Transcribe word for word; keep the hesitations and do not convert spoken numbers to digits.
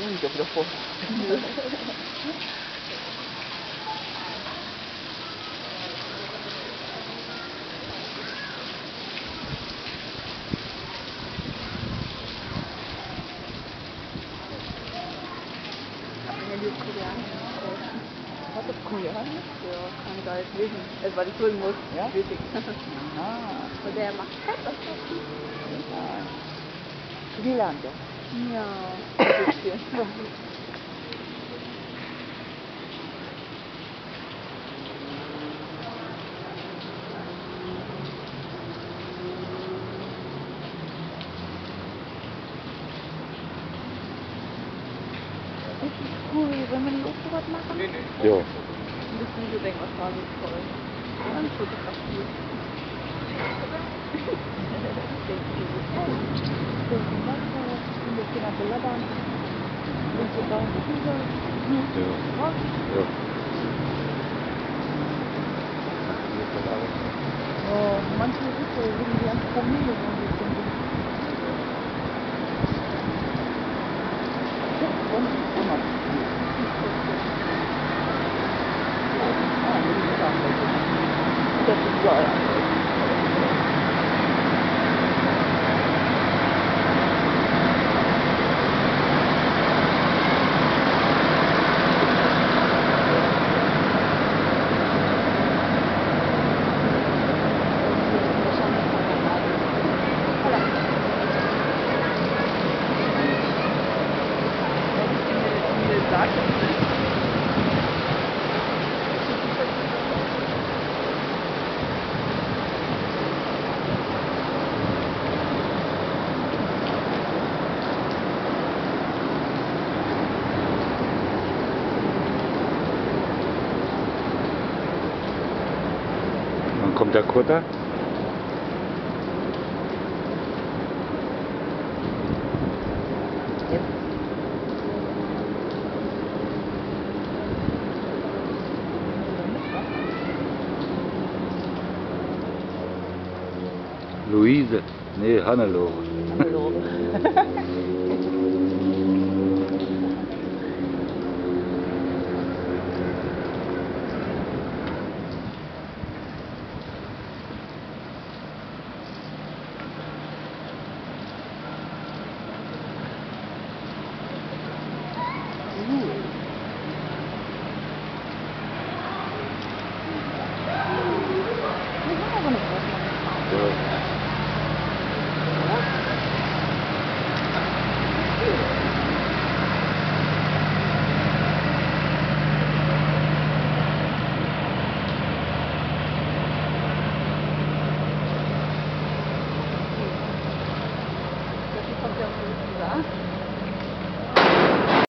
nicht auf wieder vor. Was ist Koreanisch? Ja, kann ich gar nicht lesen. Also, weil ich holen muss. Ja? Wichtig. Ah. Und der macht Fett, was das ist? Ja. Sri Lanka. Ja. Ein bisschen. Ist es cool, wenn wir nicht auch sowas machen? Nee, nee. Ja. Ein bisschen so denken, was war so toll. Dann fotografiert. Ja. Oh, manche Risse sind die ganze Familie so ein bisschen. Das ist geil. Wann kommt der Kutter? Luise, nee, Hannelore. Hannelore. Ja.